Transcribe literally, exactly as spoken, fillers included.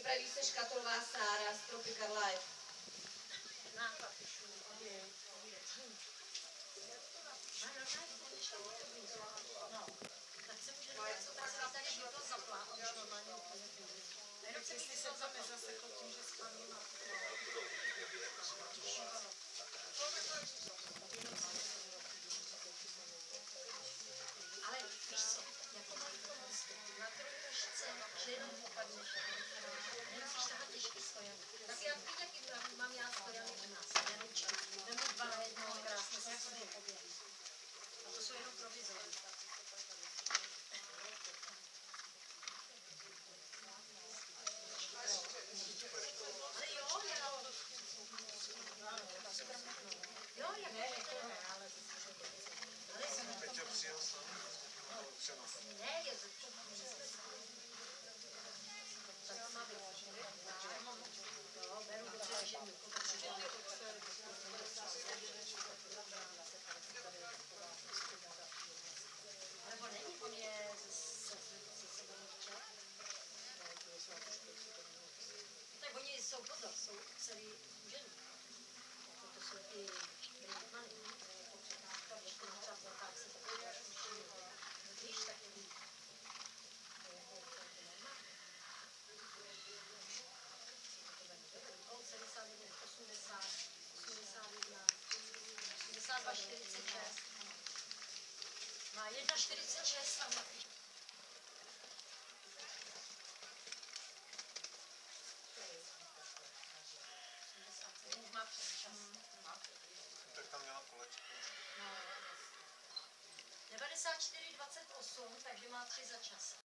připraví se škatulová Sára z Tropical Life. No, tak se může něco tak tady by to zapla, a už normálně úplně půjde. Jenom se si se to nezaseklo tím, že spavím a ale víš co, jako mají to mostu, na trošičce, že jenom upadneš, nemusíš tahat těžký stojan. Tak já teď jaký mám já stojany u nás, janičky, vemu dva na jednoho, krásně se s ním obět. A to jsou jenom provizorní. Ale jo, já... Jo, jak ne, to ne, ale... Ale jsem na tom... Ne, je to... Tak má být. Jo, beru dobře ženu. Nebo není, on je se sebou včas. Tak oni jsou podle, jsou celý ženy. To jsou ty brýtmany. Když to natrapne, tak se takové učí. Víš, takový. sedmdesát devět, osmdesát, osmdesát jedna, osmdesát dva, čtyřicet šest. Má jedna čtyřicet šest tam napíš. Má přesčas. Tak tam měla kolečko. devadesát čtyři dvacet osm, takže má tři za čas.